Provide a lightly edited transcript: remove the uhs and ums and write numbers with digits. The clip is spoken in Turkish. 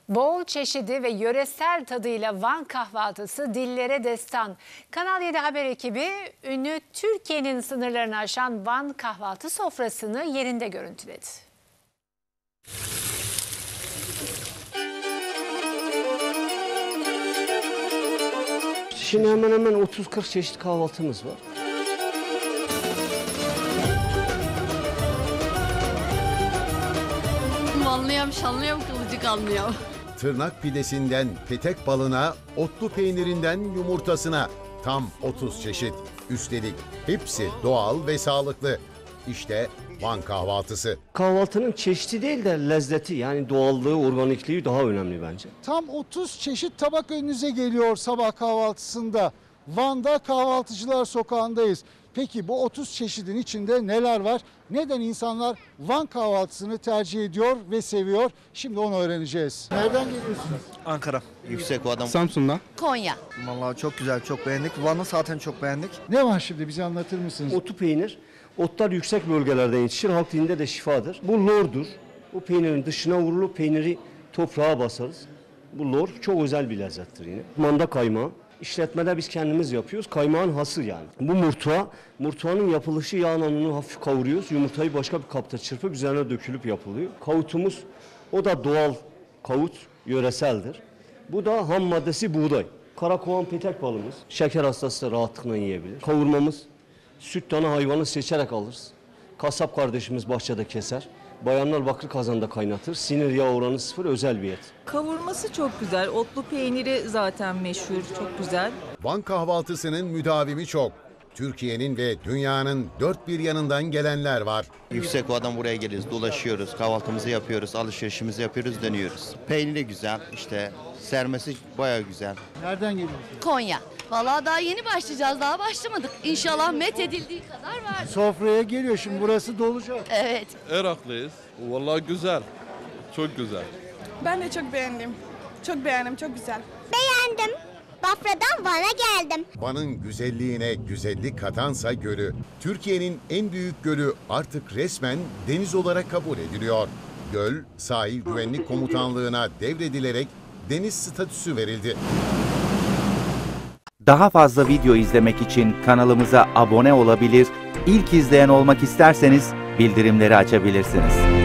Bol çeşidi ve yöresel tadıyla Van kahvaltısı dillere destan. Kanal 7 haber ekibi ünlü Türkiye'nin sınırlarını aşan Van kahvaltı sofrasını yerinde görüntüledi. Şimdi hemen hemen 30-40 çeşit kahvaltımız var. Anlıyorum, şanlıyorum, kılıcık anlıyorum. Tırnak pidesinden petek balına, otlu peynirinden yumurtasına tam 30 çeşit. Üstelik hepsi doğal ve sağlıklı. İşte Van kahvaltısı. Kahvaltının çeşidi değil de lezzeti, yani doğallığı, organikliği daha önemli bence. Tam 30 çeşit tabak önünüze geliyor sabah kahvaltısında. Van'da Kahvaltıcılar Sokağı'ndayız. Peki bu 30 çeşidin içinde neler var? Neden insanlar Van kahvaltısını tercih ediyor ve seviyor? Şimdi onu öğreneceğiz. Nereden geliyorsunuz? Ankara. Yüksekova'dan. Samsun'dan. Konya. Vallahi çok güzel, çok beğendik. Van'ı zaten çok beğendik. Ne var şimdi, bize anlatır mısınız? Otu peynir, otlar yüksek bölgelerde yetişir, halk dilinde de şifadır. Bu lordur. Bu peynirin dışına vurulup peyniri toprağa basarız. Bu lor çok özel bir lezzettir yine. Manda kaymağı. İşletmede biz kendimiz yapıyoruz. Kaymağın hası yani. Bu murtuğa, murtuğanın yapılışı yağla onu hafif kavuruyoruz. Yumurtayı başka bir kapta çırpıp üzerine dökülüp yapılıyor. Kavutumuz, o da doğal kavut, yöreseldir. Bu da ham maddesi buğday. Karakovan petek balımız. Şeker hastası da rahatlıkla yiyebilir. Kavurmamız, süt dana hayvanı seçerek alırız. Kasap kardeşimiz bahçede keser. Bayanlar bakır kazanda kaynatır. Sinir yağ oranı 0, özel bir et. Kavurması çok güzel. Otlu peyniri zaten meşhur, çok güzel. Van kahvaltısının müdavimi çok. Türkiye'nin ve dünyanın dört bir yanından gelenler var. Yüksekova'dan buraya geliyoruz, dolaşıyoruz, kahvaltımızı yapıyoruz, alışverişimizi yapıyoruz, dönüyoruz. Peyniri güzel, işte sermesi bayağı güzel. Nereden geliyorsunuz? Konya. Vallahi daha yeni başlayacağız, daha başlamadık. İnşallah met edildiği kadar var. Sofraya geliyor, şimdi burası dolacak. Evet. Iraklıyız. Vallahi güzel. Çok güzel. Ben de çok beğendim. Çok beğendim, çok güzel. Beğendim. Bafra'dan Van'a geldim. Van'ın güzelliğine güzellik katansa gölü. Türkiye'nin en büyük gölü artık resmen deniz olarak kabul ediliyor. Göl, Sahil Güvenlik Komutanlığı'na devredilerek deniz statüsü verildi. Daha fazla video izlemek için kanalımıza abone olabilir, ilk izleyen olmak isterseniz bildirimleri açabilirsiniz.